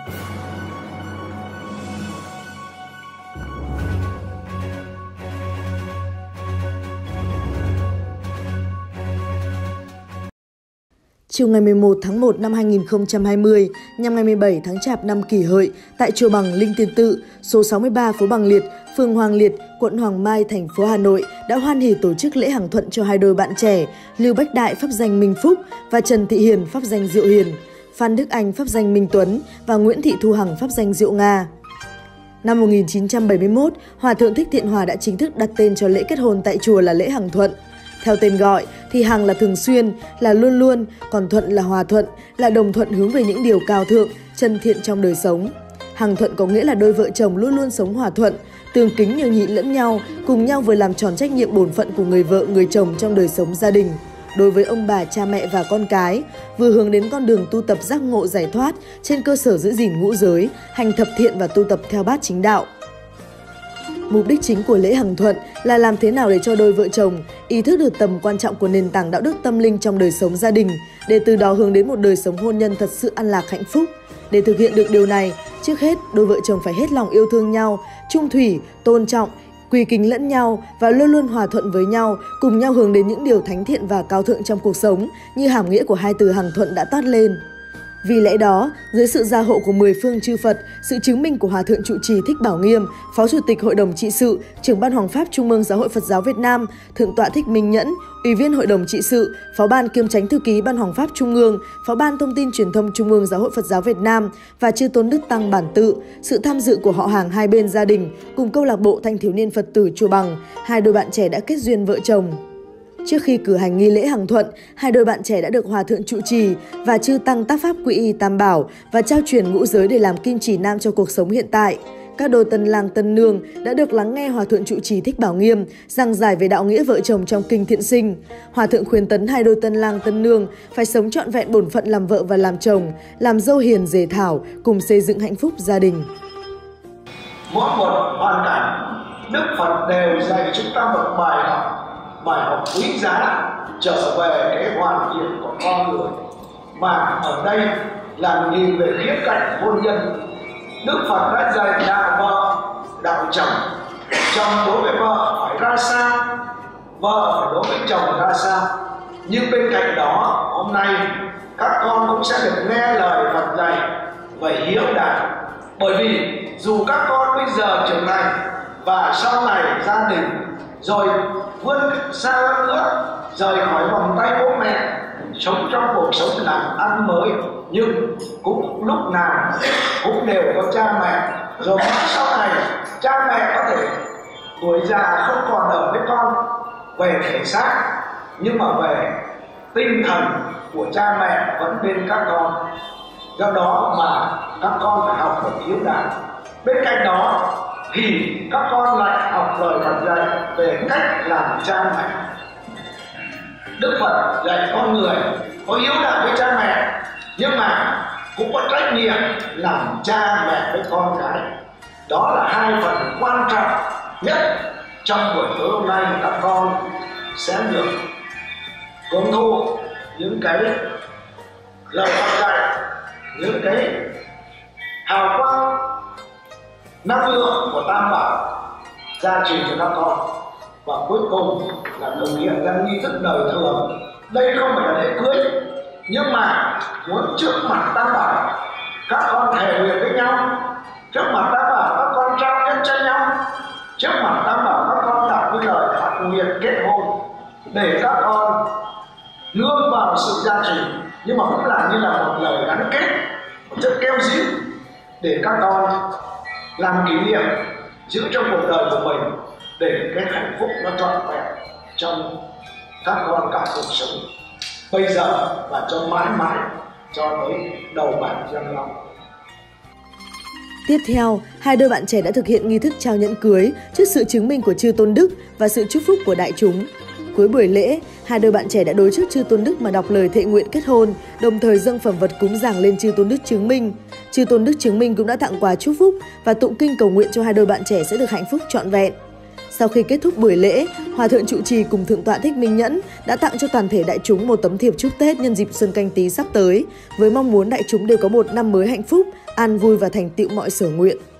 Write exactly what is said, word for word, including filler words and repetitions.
Chiều ngày mười một tháng một năm hai nghìn không trăm hai mươi, nhằm ngày mười bảy tháng Chạp năm Kỷ Hợi, tại chùa Bằng Linh Tiên Tự, số sáu mươi ba phố Bằng Liệt, phường Hoàng Liệt, quận Hoàng Mai, thành phố Hà Nội đã hoan hỉ tổ chức lễ hằng thuận cho hai đôi bạn trẻ Lưu Bách Đại pháp danh Minh Phúc và Trần Thị Hiền pháp danh Diệu Hiền, Phan Đức Anh pháp danh Minh Tuấn và Nguyễn Thị Thu Hằng pháp danh Diệu Nga. Năm một nghìn chín trăm bảy mươi mốt, Hòa thượng Thích Thiện Hòa đã chính thức đặt tên cho lễ kết hôn tại chùa là lễ hằng thuận. Theo tên gọi thì hằng là thường xuyên, là luôn luôn, còn thuận là hòa thuận, là đồng thuận hướng về những điều cao thượng, chân thiện trong đời sống. Hằng thuận có nghĩa là đôi vợ chồng luôn luôn sống hòa thuận, tương kính nhường nhịn lẫn nhau, cùng nhau vừa làm tròn trách nhiệm bổn phận của người vợ, người chồng trong đời sống gia đình. Đối với ông bà, cha mẹ và con cái, vừa hướng đến con đường tu tập giác ngộ giải thoát trên cơ sở giữ gìn ngũ giới, hành thập thiện và tu tập theo bát chính đạo. Mục đích chính của lễ hằng thuận là làm thế nào để cho đôi vợ chồng ý thức được tầm quan trọng của nền tảng đạo đức tâm linh trong đời sống gia đình, để từ đó hướng đến một đời sống hôn nhân thật sự an lạc hạnh phúc. Để thực hiện được điều này, trước hết đôi vợ chồng phải hết lòng yêu thương nhau, chung thủy, tôn trọng, quy kính lẫn nhau và luôn luôn hòa thuận với nhau, cùng nhau hướng đến những điều thánh thiện và cao thượng trong cuộc sống, như hàm nghĩa của hai từ hằng thuận đã toát lên. Vì lẽ đó, dưới sự gia hộ của mười phương chư Phật, sự chứng minh của Hòa thượng trụ trì Thích Bảo Nghiêm, Phó Chủ tịch Hội đồng trị sự, Trưởng ban Hoằng pháp Trung ương Giáo hội Phật giáo Việt Nam, Thượng tọa Thích Minh Nhẫn, Ủy viên Hội đồng trị sự, Phó ban kiêm Chánh thư ký Ban Hoằng pháp Trung ương, Phó ban Thông tin Truyền thông Trung ương Giáo hội Phật giáo Việt Nam và Chư Tôn Đức Tăng Bản Tự, sự tham dự của họ hàng hai bên gia đình cùng câu lạc bộ Thanh thiếu niên Phật tử chùa Bằng, hai đôi bạn trẻ đã kết duyên vợ chồng. Trước khi cử hành nghi lễ hằng thuận, hai đôi bạn trẻ đã được Hòa thượng trụ trì và chư tăng tác pháp quy y tam bảo và trao truyền ngũ giới để làm kim chỉ nam cho cuộc sống hiện tại. Các đôi tân lang tân nương đã được lắng nghe Hòa thượng trụ trì Thích Bảo Nghiêm giảng giải về đạo nghĩa vợ chồng trong kinh Thiện Sinh. Hòa thượng khuyến tấn hai đôi tân lang tân nương phải sống trọn vẹn bổn phận làm vợ và làm chồng, làm dâu hiền dề thảo, cùng xây dựng hạnh phúc gia đình. Mỗi một hoàn cảnh, Đức Phật đều dạy chúng ta một bài học, bài học quý giá trở về cái hoàn thiện của con người, mà ở đây là nhìn về khía cạnh hôn nhân. Đức Phật đã dạy đạo vợ, đạo chồng, chồng đối với vợ phải ra sao, vợ phải đối với chồng ra sao. Nhưng bên cạnh đó, hôm nay các con cũng sẽ được nghe lời Phật dạy về hiếu đạo. Bởi vì dù các con bây giờ trưởng thành và sau này gia đình rồi vươn xa hơn nữa, rời khỏi vòng tay bố mẹ, sống trong cuộc sống làm ăn mới, nhưng cũng lúc nào cũng đều có cha mẹ. Rồi sau này cha mẹ có thể tuổi già không còn ở với con về thể xác, nhưng mà về tinh thần của cha mẹ vẫn bên các con. Do đó mà các con phải học được hiếu đạo. Bên cạnh đó thì các con lại học lời Phật dạy về cách làm cha mẹ. Đức Phật dạy con người có hiếu đạo với cha mẹ, nhưng mà cũng có trách nhiệm làm cha mẹ với con cái. Đó là hai phần quan trọng nhất trong buổi tối hôm nay. Các con sẽ được hưởng thụ những cái lời Phật dạy, những cái hào quang năng lượng của Tam Bảo gia trì cho các con. Và cuối cùng là thực hiện ra nghi thức đời thường. Đây không phải là lễ cưới, nhưng mà muốn trước mặt Tam Bảo các con thề nguyện với nhau, trước mặt Tam Bảo các con trao nhân cho nhau, trước mặt Tam Bảo các con đọc cái lời phát nguyện kết hôn, để các con nương vào sự gia trì, nhưng mà cũng là như là một lời gắn kết, một chất keo díu để các con làm kỷ niệm giữ trong cuộc đời của mình, để cái hạnh phúc nó trọn vẹn trong các con cả cuộc sống bây giờ và cho mãi mãi, cho tới đầu bạc răng long. Tiếp theo, hai đôi bạn trẻ đã thực hiện nghi thức trao nhẫn cưới trước sự chứng minh của Chư Tôn Đức và sự chúc phúc của đại chúng. Cuối buổi lễ, hai đôi bạn trẻ đã đối trước Chư Tôn Đức mà đọc lời thệ nguyện kết hôn, đồng thời dâng phẩm vật cúng dường lên Chư Tôn Đức chứng minh. Chư Tôn Đức chứng minh cũng đã tặng quà chúc phúc và tụng kinh cầu nguyện cho hai đôi bạn trẻ sẽ được hạnh phúc trọn vẹn. Sau khi kết thúc buổi lễ, Hòa thượng trụ trì cùng Thượng tọa Thích Minh Nhẫn đã tặng cho toàn thể đại chúng một tấm thiệp chúc Tết nhân dịp Xuân Canh Tý sắp tới, với mong muốn đại chúng đều có một năm mới hạnh phúc, an vui và thành tựu mọi sở nguyện.